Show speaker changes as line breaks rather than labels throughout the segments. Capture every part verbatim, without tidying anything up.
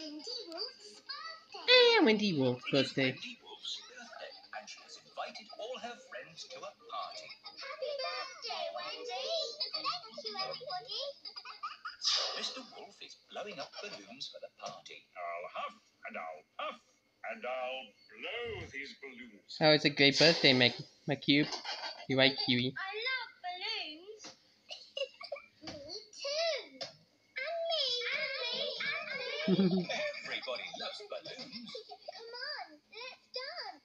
Wendy Wolf's birthday.
Eh, Wendy Wolf's
It is
birthday.
Wendy Wolf's birthday, and she has invited all her friends to a party.
Happy birthday, Wendy. Thank you, everybody.
Mister Wolf is blowing up balloons for the party. I'll huff and I'll puff and I'll blow these balloons.
Oh, it's a great birthday, Mac McCube. You right, Kiwi?
I love balloons. Me too. And me. And me. And me.
Everybody loves balloons.
Come on, let's dance.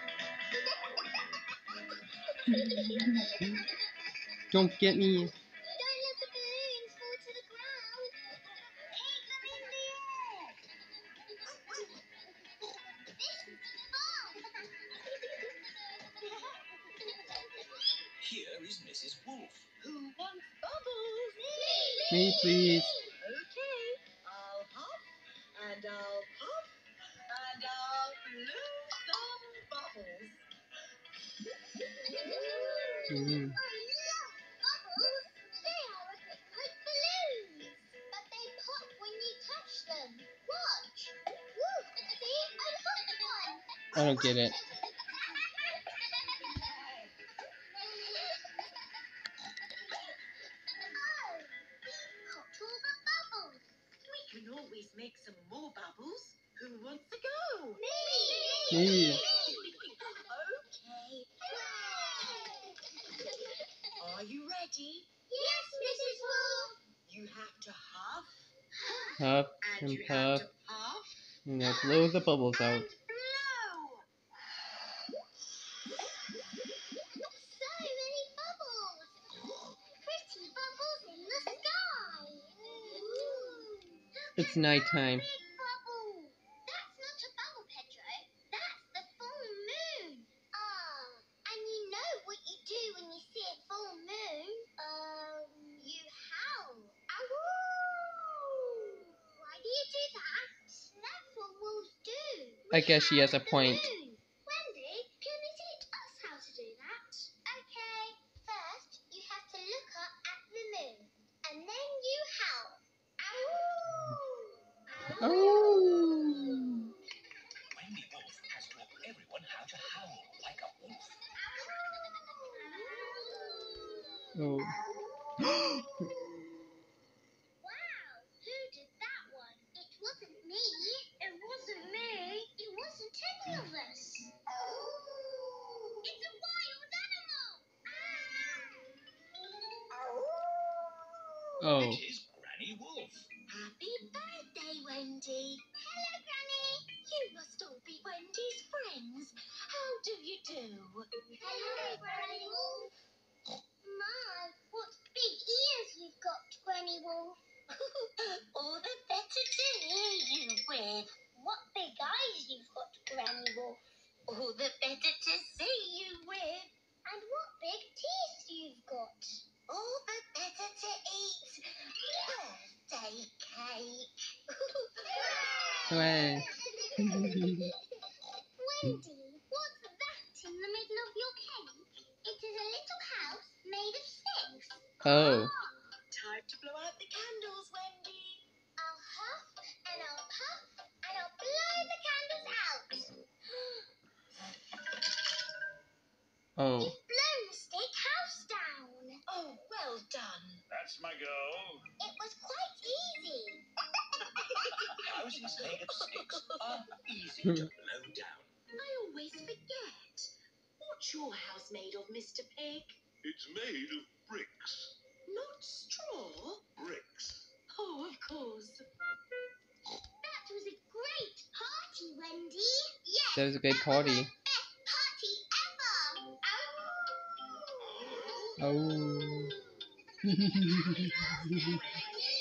Don't get me.
Don't let the balloons fall to the ground. Keep them in the air. This is fun.
Here is Missus Wolf.
Who wants bubbles? Me.
Me, please.
Okay, I'll hop and I'll puff and I'll blow some bubbles.
Mm.
I love bubbles. They are a bit like balloons, but they pop when you touch them. Watch. Woo! See, I popped one.
I don't get it.
Oh, popped all the bubbles.
We can always make some more bubbles. Who wants to go?
Me.
Me.
Okay, are you ready?
Yes, Missus Wolf.
You have to huff
Huff
and
and
you have
puff.
to puff
And now blow the bubbles out.
and blow.
So many bubbles. Pretty bubbles in the sky. Look
It's
at
nighttime.
that big bubble. That's not a bubble, Pedro. That's the full moon. Ah, and you know what you do when you see a full moon? Um, you howl. Ow! Why do you do that? That's what wolves do.
I guess she has a
Howl at the
point.
moon. Wendy, can you teach us how to do that? Okay. First, you have to look up at the moon, and then you howl. Ow!
Oh.
Wendy Wolf has taught everyone how to howl like a wolf.
Oh.
Wow, who did that one? It wasn't me. It wasn't me. It wasn't any of us. It's a wild animal.
Oh.
It is Granny Wolf.
Happy birthday, Wendy.
Hello, Granny.
You must all be Wendy's friends. How do you do?
Hello, Granny Wolf. My, what big ears you've got, Granny Wolf.
All the better to hear you with.
What big eyes you've got, Granny Wolf.
All the better to see you with.
And what big teeth you've got.
All the better to eat. Birthday cake.
Hooray.
Wendy, what's that in the middle of your cake? It is a little house made of sticks.
Oh.
Time to blow out the candles, Wendy.
I'll huff and I'll puff and I'll blow the candles out.
Oh.
You've blown the stick house down.
Oh, well done.
That's my girl.
It was quite easy.
Houses made of sticks are easy to blow down.
I always forget. What's your house made of, Mister Pig?
It's made of bricks.
Not straw?
Bricks.
Oh, of course.
That was a great party, Wendy. Yes.
That was a great
that
party.
Was the best party ever.
Oh.